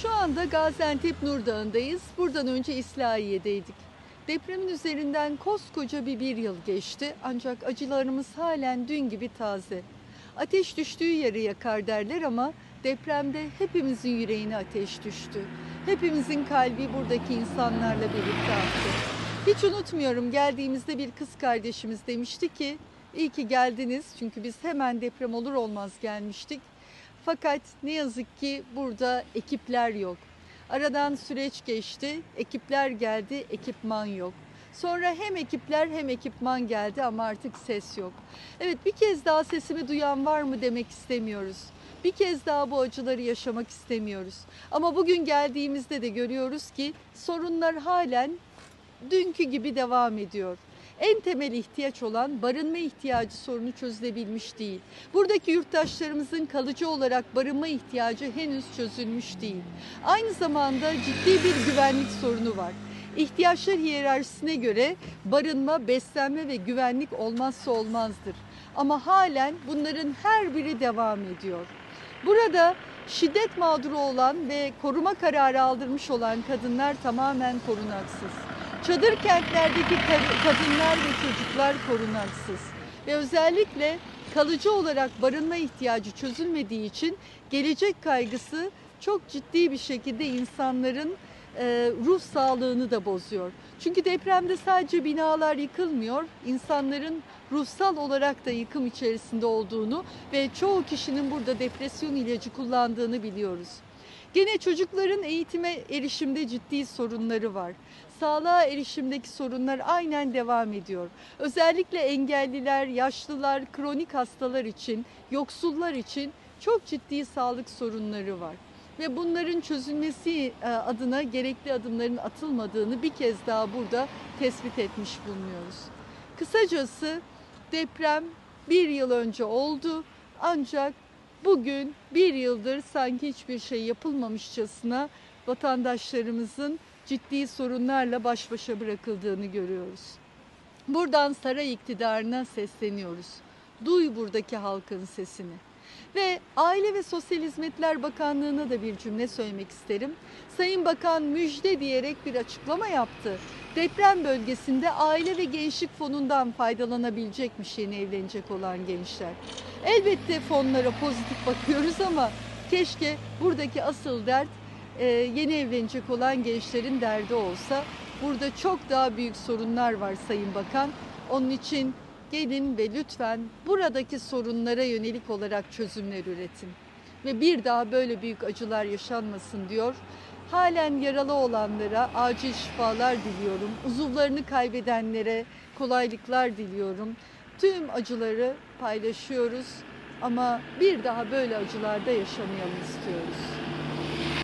Şu anda Gaziantep Nur Dağı'ndayız. Buradan önce İslahiye'deydik. Depremin üzerinden koskoca bir yıl geçti. Ancak acılarımız halen dün gibi taze. Ateş düştüğü yeri yakar derler ama depremde hepimizin yüreğine ateş düştü. Hepimizin kalbi buradaki insanlarla birlikte attı. Hiç unutmuyorum, geldiğimizde bir kız kardeşimiz demişti ki iyi ki geldiniz, çünkü biz hemen deprem olur olmaz gelmiştik. Fakat ne yazık ki burada ekipler yok. Aradan süreç geçti, ekipler geldi, ekipman yok. Sonra hem ekipler hem ekipman geldi ama artık ses yok. Evet, bir kez daha sesimi duyan var mı demek istemiyoruz. Bir kez daha bu acıları yaşamak istemiyoruz. Ama bugün geldiğimizde de görüyoruz ki sorunlar halen dünkü gibi devam ediyor. En temel ihtiyaç olan barınma ihtiyacı sorunu çözülebilmiş değil. Buradaki yurttaşlarımızın kalıcı olarak barınma ihtiyacı henüz çözülmüş değil. Aynı zamanda ciddi bir güvenlik sorunu var. İhtiyaçlar hiyerarşisine göre barınma, beslenme ve güvenlik olmazsa olmazdır. Ama halen bunların her biri devam ediyor. Burada şiddet mağduru olan ve koruma kararı aldırmış olan kadınlar tamamen korunaksız. Çadır kentlerdeki kadınlar ve çocuklar korunaksız. Ve özellikle kalıcı olarak barınma ihtiyacı çözülmediği için gelecek kaygısı çok ciddi bir şekilde insanların ruh sağlığını da bozuyor. Çünkü depremde sadece binalar yıkılmıyor, insanların ruhsal olarak da yıkım içerisinde olduğunu ve çoğu kişinin burada depresyon ilacı kullandığını biliyoruz. Gene çocukların eğitime erişimde ciddi sorunları var. Sağlığa erişimdeki sorunlar aynen devam ediyor. Özellikle engelliler, yaşlılar, kronik hastalar için, yoksullar için çok ciddi sağlık sorunları var. Ve bunların çözülmesi adına gerekli adımların atılmadığını bir kez daha burada tespit etmiş bulunuyoruz. Kısacası deprem bir yıl önce oldu, ancak bugün bir yıldır sanki hiçbir şey yapılmamışçasına vatandaşlarımızın ciddi sorunlarla baş başa bırakıldığını görüyoruz. Buradan saray iktidarına sesleniyoruz. Duy buradaki halkın sesini. Ve Aile ve Sosyal Hizmetler Bakanlığı'na da bir cümle söylemek isterim. Sayın Bakan müjde diyerek bir açıklama yaptı. Deprem bölgesinde Aile ve Gençlik Fonu'ndan faydalanabilecekmiş yeni evlenecek olan gençler. Elbette fonlara pozitif bakıyoruz ama keşke buradaki asıl dert yeni evlenecek olan gençlerin derdi olsa. Burada çok daha büyük sorunlar var Sayın Bakan. Onun için gelin ve lütfen buradaki sorunlara yönelik olarak çözümler üretin. Ve bir daha böyle büyük acılar yaşanmasın diyor. Halen yaralı olanlara acil şifalar diliyorum. Uzuvlarını kaybedenlere kolaylıklar diliyorum. Tüm acıları paylaşıyoruz ama bir daha böyle acılarda yaşamayalım istiyoruz.